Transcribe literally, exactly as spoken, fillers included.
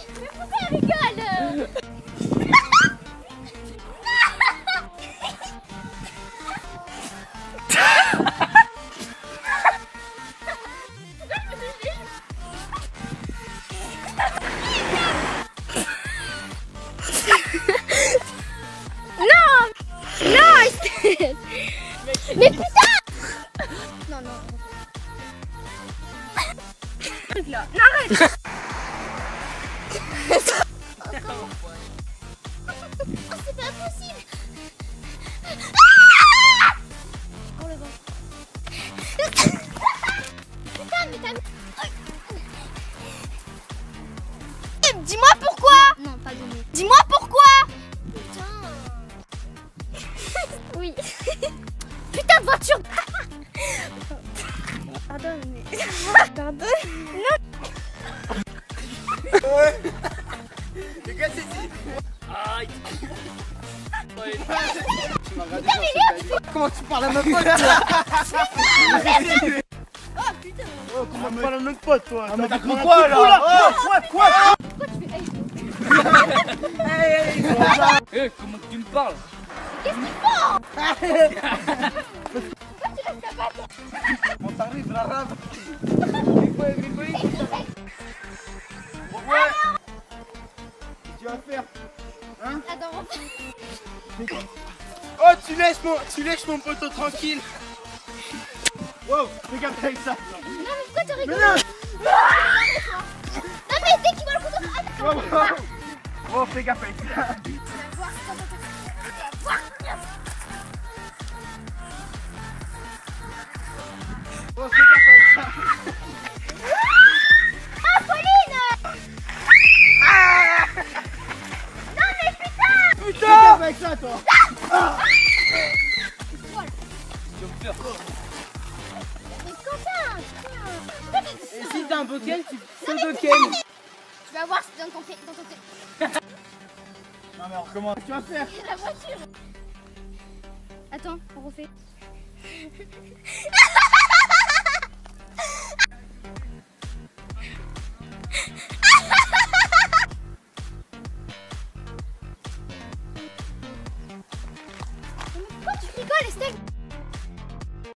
Mais pourquoi elle rigole? Mais putain! Non, non. Là. Non, arrête! Oh, c'est pas possible! Ah! Oh le vent. Putain, mais t'as... Dis-moi pourquoi! Non, non, pas donné. Dis-moi pourquoi! Putain! Oui. Putain de voiture! Pardon, mais... Pardon? Non! Ouais! Les gars, c'est ici! Aïe! Tu m'as regardé genre c'est comment tu parles à ma pote, toi? Oh putain! Oh, comment tu parles à notre pote, toi? Ah, mais t'as cru quoi, là? Oh, quoi, quoi? Pourquoi tu fais... Hey! Hey, hey! Eh, comment tu me parles? Qu'est-ce qu'ils font? On t'arrive, la rave! Mais quoi, mais quoi? Ouais! Qu'est-ce que tu vas faire? Hein? Attends, oh, tu laisses mon, tu laisses mon poteau tranquille! Wow, regarde avec ça! non, mais pourquoi tu rigoles? Mais non! Non, mais dès qu'il voit le couteau... Ah, Wow, wow. Oh, fais gaffe avec ça! tu vas voir, attends, attends, attends. Tu vas voir. Oh, fais gaffe avec ça! Ah, Pauline! Ah! Non, mais putain! Putain! Fais gaffe avec ça, toi! Ah! Tu vas me faire quoi? Mais Quentin, putain! Et si t'as un Boken, tu Non, mais Boken! putain, tu vas voir, c'est dans ton pied, dans ton pied. Non mais on recommence. Tu vas faire? La voiture. Attends, on refait.